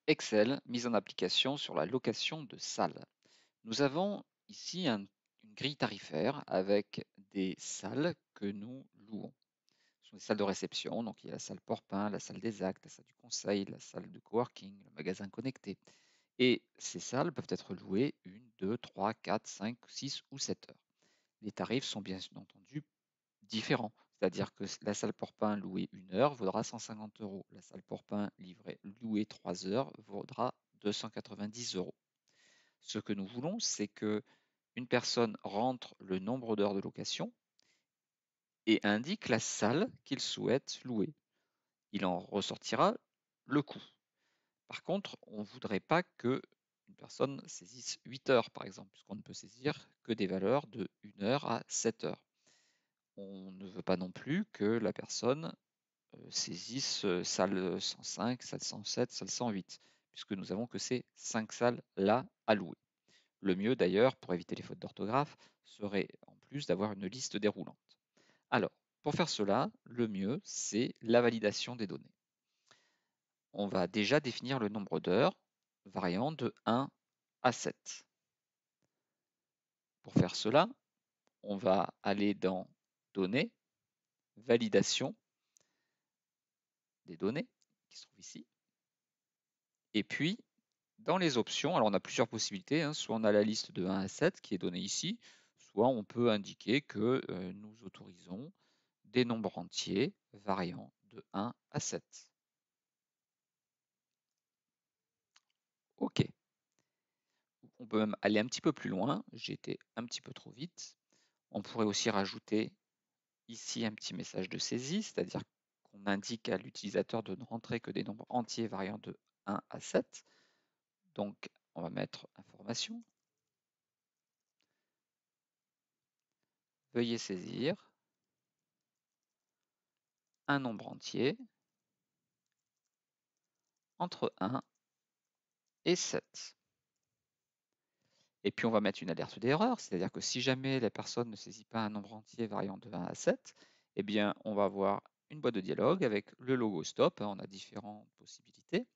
Excel, mise en application sur la location de salles. Nous avons ici une grille tarifaire avec des salles que nous louons. Ce sont des salles de réception, donc il y a la salle Porpin, la salle des actes, la salle du conseil, la salle de coworking, le magasin connecté. Et ces salles peuvent être louées 1, 2, 3, 4, 5, 6 ou 7 heures. Les tarifs sont bien entendu différents. C'est-à-dire que la salle Porpin louée 1 heure vaudra 150 euros. La salle Porpin louée 3 heures vaudra 290 euros. Ce que nous voulons, c'est que une personne rentre le nombre d'heures de location et indique la salle qu'il souhaite louer. Il en ressortira le coût. Par contre, on ne voudrait pas que une personne saisisse 8 heures, par exemple, puisqu'on ne peut saisir que des valeurs de 1 heure à 7 heures. On ne veut pas non plus que la personne saisisse salle 105, salle 107, salle 108, puisque nous avons que ces 5 salles-là à louer. Le mieux d'ailleurs, pour éviter les fautes d'orthographe, serait en plus d'avoir une liste déroulante. Alors, pour faire cela, le mieux, c'est la validation des données. On va déjà définir le nombre d'heures variant de 1 à 7. Pour faire cela, on va aller dans Données, Validation des données, qui se trouve ici. Et puis, dans les options, alors on a plusieurs possibilités, hein, soit on a la liste de 1 à 7 qui est donnée ici, soit on peut indiquer que nous autorisons des nombres entiers variant de 1 à 7. OK. On peut même aller un petit peu plus loin, j'ai été un petit peu trop vite. On pourrait aussi rajouter ici un petit message de saisie, c'est-à-dire qu'on indique à l'utilisateur de ne rentrer que des nombres entiers variant de 1 à 7. Donc, on va mettre information. Veuillez saisir un nombre entier entre 1 et 7. Et puis on va mettre une alerte d'erreur, c'est-à-dire que si jamais la personne ne saisit pas un nombre entier variant de 1 à 7, eh bien on va avoir une boîte de dialogue avec le logo stop, on a différentes possibilités,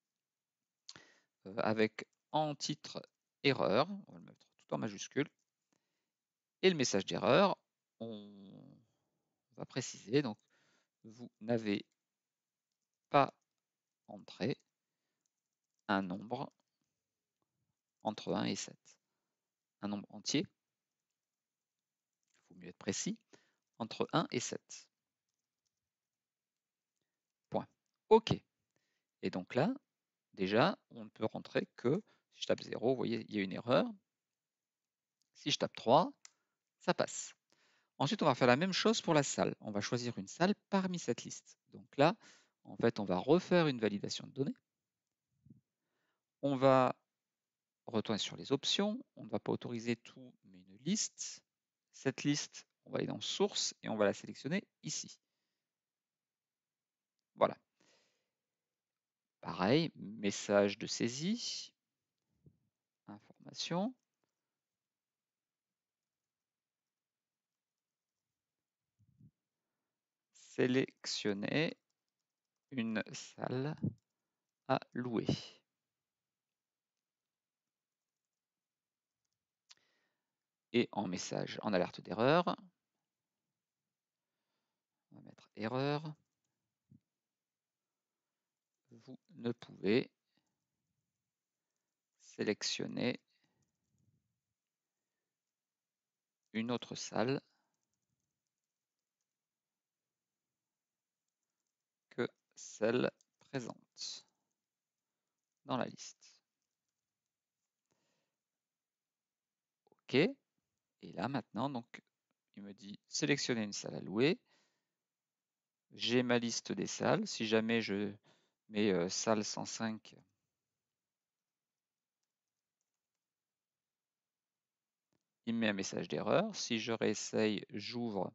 avec en titre erreur, on va le mettre tout en majuscule, et le message d'erreur, on va préciser, donc vous n'avez pas entré un nombre entre 1 et 7. Un nombre entier, il faut mieux être précis, entre 1 et 7. Point. OK. Et donc là, déjà, on ne peut rentrer que, si je tape 0, vous voyez, il y a une erreur. Si je tape 3, ça passe. Ensuite, on va faire la même chose pour la salle. On va choisir une salle parmi cette liste. Donc là, en fait, on va refaire une validation de données. On va retourner sur les options. On ne va pas autoriser tout, mais une liste. Cette liste, on va aller dans Source et on va la sélectionner ici. Voilà. Pareil, message de saisie, information. Sélectionner une salle à louer. Et en message, en alerte d'erreur, on va mettre erreur. Vous ne pouvez sélectionner une autre salle que celle présente dans la liste. OK. Et là maintenant, donc, il me dit sélectionner une salle à louer. J'ai ma liste des salles. Si jamais je mets salle 105, il me met un message d'erreur. Si je réessaye, j'ouvre.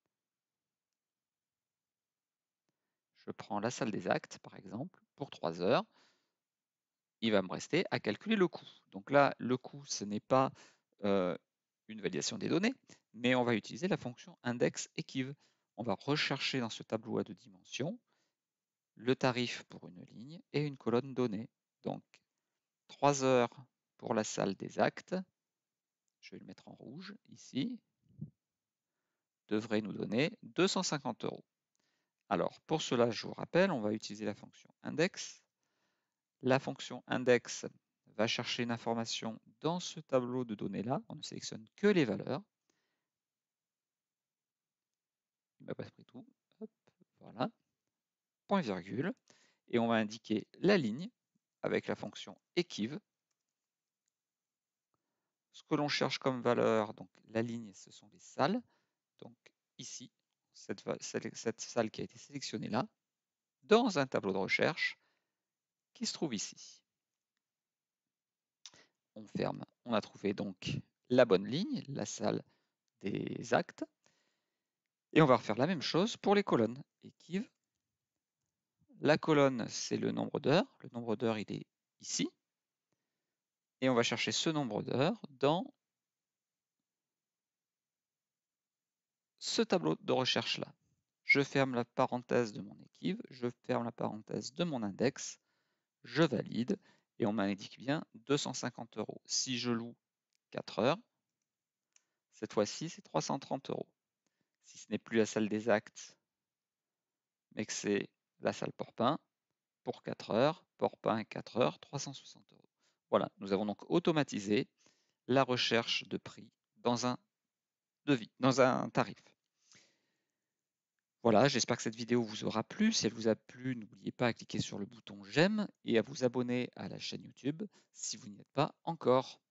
Je prends la salle des actes, par exemple, pour 3 heures. Il va me rester à calculer le coût. Donc là, le coût, ce n'est pas une validation des données, mais on va utiliser la fonction index equiv. On va rechercher dans ce tableau à 2 dimensions le tarif pour une ligne et une colonne donnée. Donc 3 heures pour la salle des actes, je vais le mettre en rouge ici, devrait nous donner 250 €. Alors pour cela, je vous rappelle, on va utiliser la fonction index. La fonction index va chercher une information dans ce tableau de données-là. On ne sélectionne que les valeurs. Il m'a pas pris tout. Hop, voilà. Point virgule. Et on va indiquer la ligne avec la fonction equiv. Ce que l'on cherche comme valeur, donc la ligne, ce sont les salles. Donc ici, cette salle qui a été sélectionnée là, dans un tableau de recherche qui se trouve ici. On ferme. On a trouvé donc la bonne ligne, la salle des actes. Et on va refaire la même chose pour les colonnes. Equiv. La colonne, c'est le nombre d'heures. Le nombre d'heures, il est ici. Et on va chercher ce nombre d'heures dans ce tableau de recherche-là. Je ferme la parenthèse de mon equiv, je ferme la parenthèse de mon index, je valide, et on m'indique bien 250 €. Si je loue 4 heures, cette fois-ci, c'est 330 €. Si ce n'est plus la salle des actes, mais que c'est la salle Porpin, pour 4 heures, Porpin 4 heures, 360 €. Voilà, nous avons donc automatisé la recherche de prix dans un devis, dans un tarif. Voilà, j'espère que cette vidéo vous aura plu. Si elle vous a plu, n'oubliez pas à cliquer sur le bouton j'aime et à vous abonner à la chaîne YouTube si vous n'y êtes pas encore.